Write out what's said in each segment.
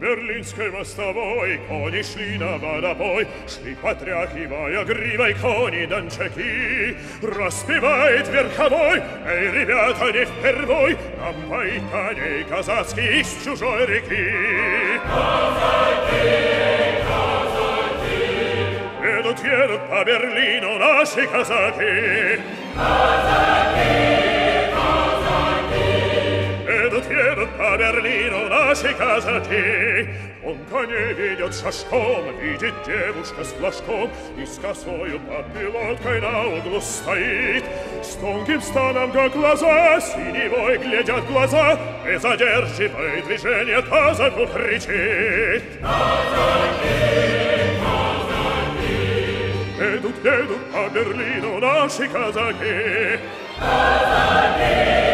Берлинской мостовой кони шли на водопой, шли, потряхивая гривой кони дончаки. Распевает верховой: эй, ребята, не впервой нам поить коней казацкий из чужой реки. Казаки, казаки, едут по Берлину наши казаки. Казаки, едут по Берлину наши казаки. Он коней ведет шашком, видит девушка с флажком и с косою под пилоткой на углу стоит. С тонким станом, как глаза, синевой глядят глаза, и задерживая движение, казаку кричит: казаки, казаки, едут по Берлину наши казаки. Казаки,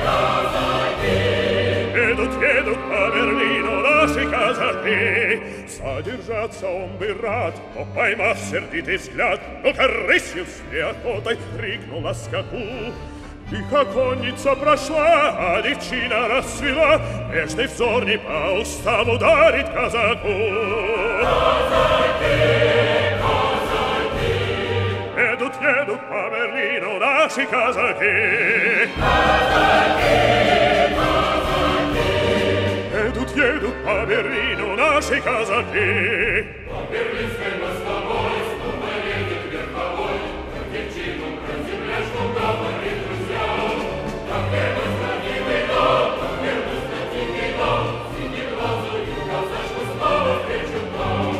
едут по Берлину наши казаки. Содержаться он бы рад, но, поймав сердитый взгляд, ну-ка рысью с неохотой крикнул на скаку. Тихо конница прошла, а девчина расцвела, нежный взор не по устам ударит казаку. Казаки, казаки, едут по Берлину наши казаки. Казаки, едут по Берлину наши казаки. По Берлинской мостовой снова едет верховой, как девчину про земляшку говорит друзьям. Как верность на милый дом, как верность на тихий дом, синеглазую казачку снова встречу там.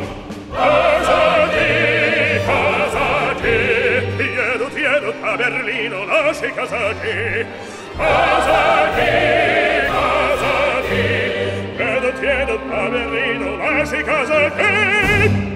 Казаки, казаки, едут по Берлину наши казаки. Казаки, едут по Берлину наши казаки.